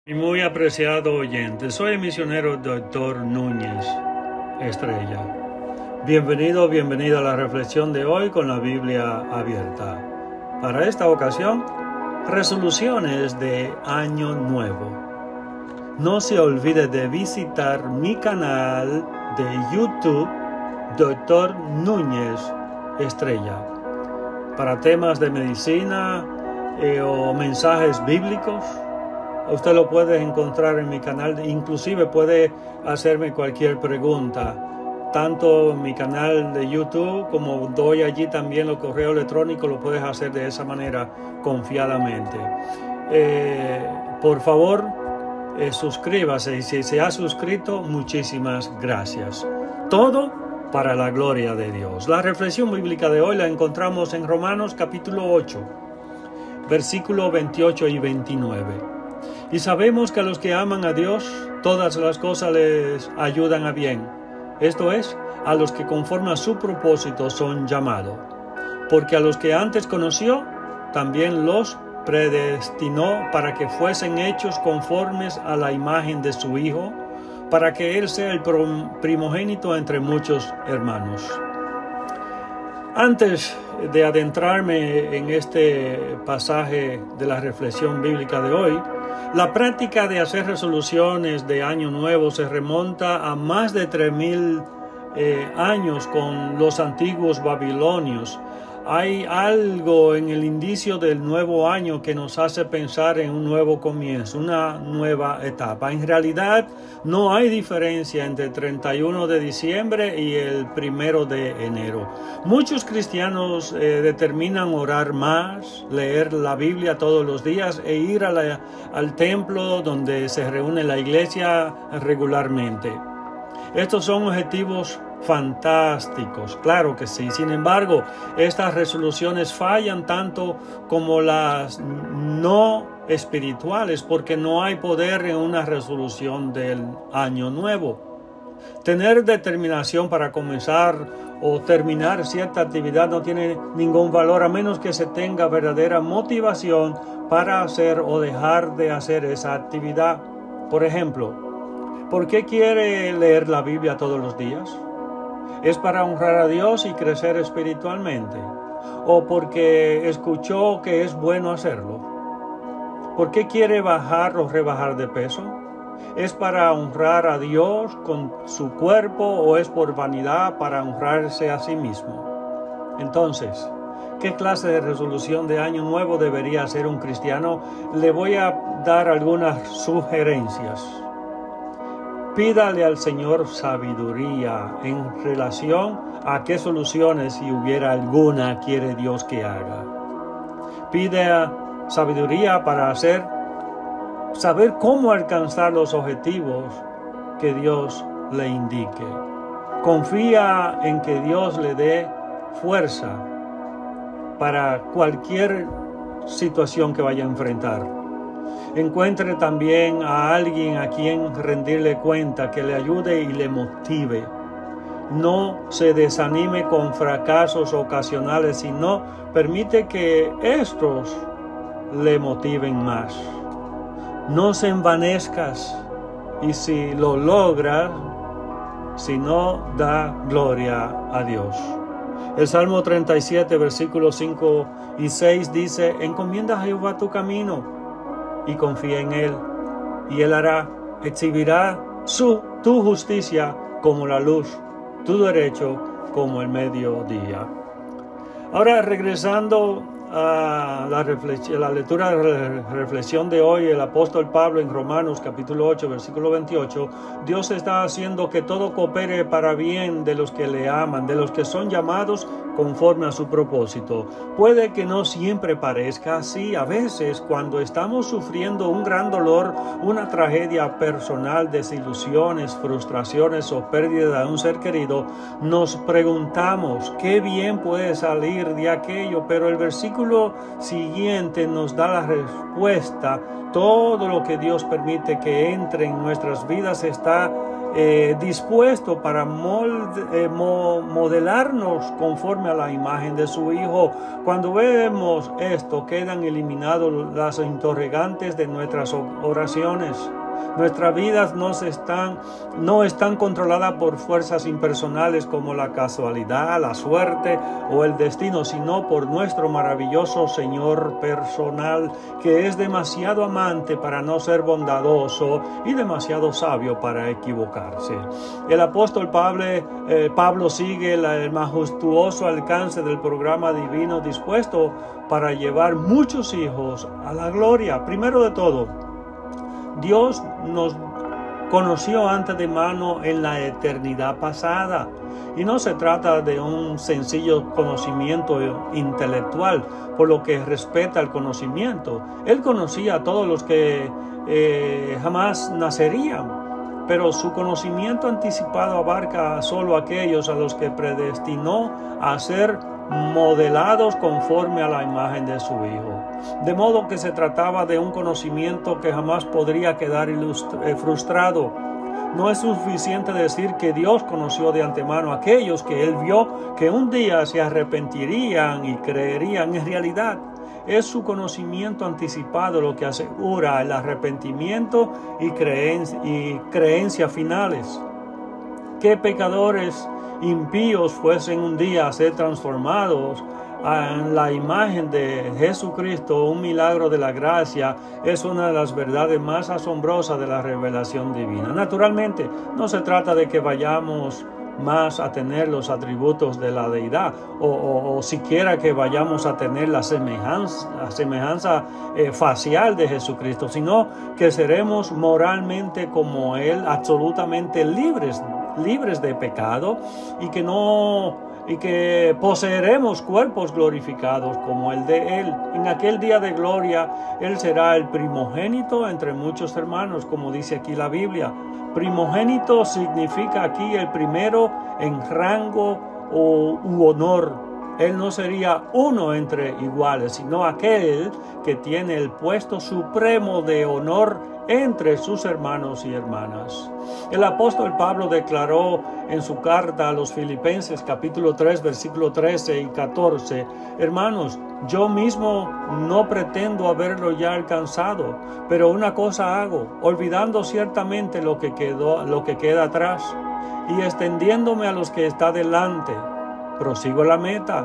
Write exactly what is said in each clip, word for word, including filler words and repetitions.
Mi muy apreciado oyente, soy el misionero doctor Núñez Estrella. Bienvenido, bienvenido a la reflexión de hoy con la Biblia abierta. Para esta ocasión, resoluciones de Año Nuevo. No se olvide de visitar mi canal de YouTube, doctor Núñez Estrella, para temas de medicina eh, o mensajes bíblicos. Usted lo puede encontrar en mi canal, inclusive puede hacerme cualquier pregunta, tanto en mi canal de YouTube como doy allí también los correos electrónicos, lo puedes hacer de esa manera confiadamente. Eh, por favor, eh, suscríbase y si se ha suscrito, muchísimas gracias. Todo para la gloria de Dios. La reflexión bíblica de hoy la encontramos en Romanos capítulo ocho, versículos veintiocho y veintinueve. Y sabemos que a los que aman a Dios, todas las cosas les ayudan a bien. Esto es, a los que conforme a su propósito son llamados. Porque a los que antes conoció, también los predestinó para que fuesen hechos conformes a la imagen de su Hijo, para que Él sea el primogénito entre muchos hermanos. Antes de adentrarme en este pasaje de la reflexión bíblica de hoy, la práctica de hacer resoluciones de Año Nuevo se remonta a más de tres mil eh, años con los antiguos babilonios. Hay algo en el indicio del nuevo año que nos hace pensar en un nuevo comienzo, una nueva etapa. En realidad, no hay diferencia entre el treinta y uno de diciembre y el primero de enero. Muchos cristianos eh, determinan orar más, leer la Biblia todos los días e ir a la, al templo donde se reúne la iglesia regularmente. Estos son objetivos fantásticos, claro que sí. Sin embargo, estas resoluciones fallan tanto como las no espirituales, porque no hay poder en una resolución del año nuevo. Tener determinación para comenzar o terminar cierta actividad no tiene ningún valor a menos que se tenga verdadera motivación para hacer o dejar de hacer esa actividad. Por ejemplo, ¿por qué quiere leer la Biblia todos los días? ¿Es para honrar a Dios y crecer espiritualmente? ¿O porque escuchó que es bueno hacerlo? ¿Por qué quiere bajar o rebajar de peso? ¿Es para honrar a Dios con su cuerpo o es por vanidad para honrarse a sí mismo? Entonces, ¿qué clase de resolución de Año Nuevo debería hacer un cristiano? Le voy a dar algunas sugerencias. Pídale al Señor sabiduría en relación a qué soluciones, si hubiera alguna, quiere Dios que haga. Pide sabiduría para hacer, saber cómo alcanzar los objetivos que Dios le indique. Confía en que Dios le dé fuerza para cualquier situación que vaya a enfrentar. Encuentre también a alguien a quien rendirle cuenta, que le ayude y le motive. No se desanime con fracasos ocasionales, sino permite que estos le motiven más. No se envanezcas y si lo logras, si no, da gloria a Dios. El Salmo treinta y siete, versículos cinco y seis dice: encomienda a Jehová tu camino y confía en Él, y Él hará, exhibirá su, tu justicia como la luz, tu derecho como el mediodía. Ahora, regresando a la, reflexión, la lectura de la reflexión de hoy, el apóstol Pablo en Romanos capítulo ocho, versículo veintiocho, Dios está haciendo que todo coopere para bien de los que le aman, de los que son llamados conforme a su propósito. Puede que no siempre parezca así. A veces, cuando estamos sufriendo un gran dolor, una tragedia personal, desilusiones, frustraciones o pérdida de un ser querido, nos preguntamos qué bien puede salir de aquello, pero el versículo siguiente nos da la respuesta. Todo lo que Dios permite que entre en nuestras vidas está eh, dispuesto para molde, eh, mo, modelarnos conforme a la imagen de su Hijo. Cuando vemos esto, quedan eliminados las interrogantes de nuestras oraciones. Nuestras vidas no, se están, no están controladas por fuerzas impersonales como la casualidad, la suerte o el destino, sino por nuestro maravilloso Señor personal, que es demasiado amante para no ser bondadoso y demasiado sabio para equivocarse. El apóstol Pablo, eh, Pablo sigue el, el majestuoso alcance del programa divino dispuesto para llevar muchos hijos a la gloria. Primero de todo, Dios nos conoció antes de mano en la eternidad pasada. Y no se trata de un sencillo conocimiento intelectual, por lo que respeta el conocimiento. Él conocía a todos los que eh, jamás nacerían, pero su conocimiento anticipado abarca solo a aquellos a los que predestinó a ser modelados conforme a la imagen de su Hijo. De modo que se trataba de un conocimiento que jamás podría quedar frustrado. No es suficiente decir que Dios conoció de antemano a aquellos que Él vio que un día se arrepentirían y creerían. En realidad, es su conocimiento anticipado lo que asegura el arrepentimiento y creencia, y creencia finales. ¿Qué pecadores impíos fuesen un día a ser transformados en la imagen de Jesucristo, un milagro de la gracia, es una de las verdades más asombrosas de la revelación divina. Naturalmente, no se trata de que vayamos más a tener los atributos de la deidad o, o, o siquiera que vayamos a tener la semejanza, la semejanza eh, facial de Jesucristo, sino que seremos moralmente como Él, absolutamente libres, libres de pecado y que no y que poseeremos cuerpos glorificados como el de Él. En aquel día de gloria, Él será el primogénito entre muchos hermanos, como dice aquí la Biblia. Primogénito significa aquí el primero en rango o, u honor. Él no sería uno entre iguales, sino aquel que tiene el puesto supremo de honor entre sus hermanos y hermanas. El apóstol Pablo declaró en su carta a los Filipenses capítulo tres versículo trece y catorce: hermanos, yo mismo no pretendo haberlo ya alcanzado, pero una cosa hago, olvidando ciertamente lo que quedó, lo que queda atrás, y extendiéndome a los que está delante, prosigo la meta,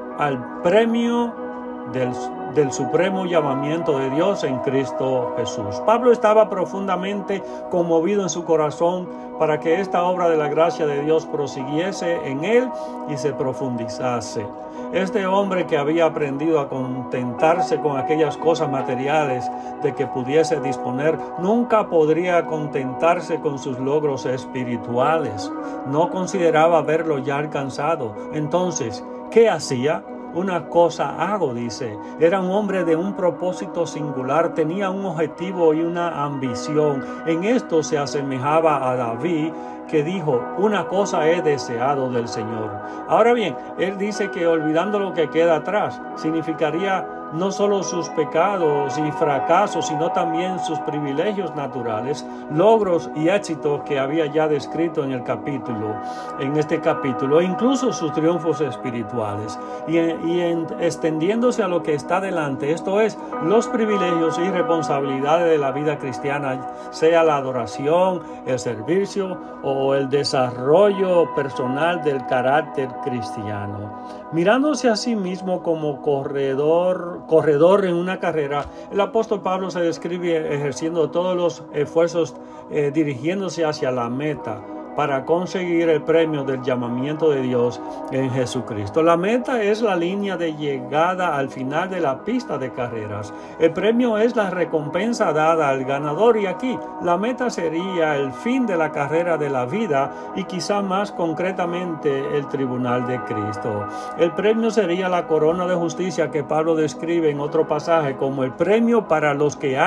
al premio del del supremo llamamiento de Dios en Cristo Jesús. Pablo estaba profundamente conmovido en su corazón para que esta obra de la gracia de Dios prosiguiese en él y se profundizase. Este hombre que había aprendido a contentarse con aquellas cosas materiales de que pudiese disponer, nunca podría contentarse con sus logros espirituales. No consideraba haberlo ya alcanzado. Entonces, ¿qué hacía? Una cosa hago, dice. Era un hombre de un propósito singular, tenía un objetivo y una ambición. En esto se asemejaba a David, que dijo: una cosa he deseado del Señor. Ahora bien, él dice que olvidando lo que queda atrás, significaría no solo sus pecados y fracasos, sino también sus privilegios naturales, logros y éxitos que había ya descrito en el capítulo, en este capítulo, e incluso sus triunfos espirituales. Y, y en, extendiéndose a lo que está delante, esto es, los privilegios y responsabilidades de la vida cristiana, sea la adoración, el servicio o el desarrollo personal del carácter cristiano. Mirándose a sí mismo como corredor, corredor en una carrera, el apóstol Pablo se describe ejerciendo todos los esfuerzos eh, dirigiéndose hacia la meta para conseguir el premio del llamamiento de Dios en Jesucristo. La meta es la línea de llegada al final de la pista de carreras. El premio es la recompensa dada al ganador, y aquí la meta sería el fin de la carrera de la vida y quizá más concretamente el tribunal de Cristo. El premio sería la corona de justicia que Pablo describe en otro pasaje como el premio para los que han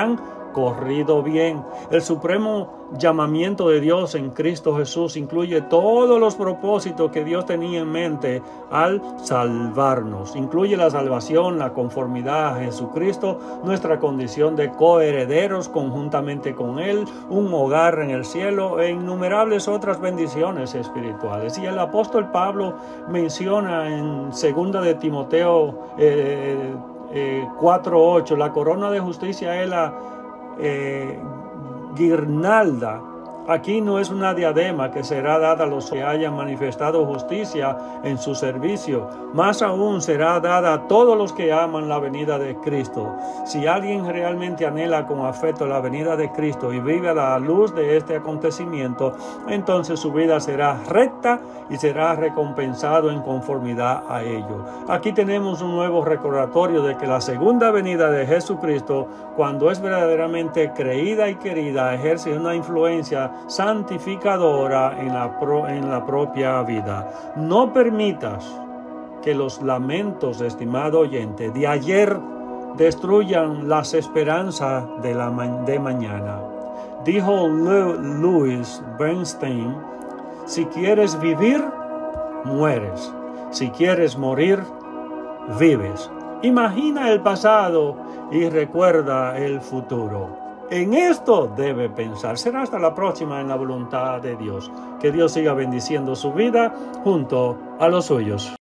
corrido bien. El supremo llamamiento de Dios en Cristo Jesús incluye todos los propósitos que Dios tenía en mente al salvarnos. Incluye la salvación, la conformidad a Jesucristo, nuestra condición de coherederos conjuntamente con Él, un hogar en el cielo e innumerables otras bendiciones espirituales. Y el apóstol Pablo menciona en segunda de Timoteo eh, eh, cuatro ocho, la corona de justicia es la eh, guirnalda. Aquí no es una diadema que será dada a los que hayan manifestado justicia en su servicio, más aún será dada a todos los que aman la venida de Cristo. Si alguien realmente anhela con afecto la venida de Cristo y vive a la luz de este acontecimiento, entonces su vida será recta y será recompensado en conformidad a ello. Aquí tenemos un nuevo recordatorio de que la segunda venida de Jesucristo, cuando es verdaderamente creída y querida, ejerce una influencia santificadora en la, pro, en la propia vida. No permitas que los lamentos, estimado oyente, de ayer destruyan las esperanzas de, la, de mañana. Dijo Louis Bernstein, si quieres vivir, mueres. Si quieres morir, vives. Imagina el pasado y recuerda el futuro. En esto debe pensar. Será hasta la próxima en la voluntad de Dios. Que Dios siga bendiciendo su vida junto a los suyos.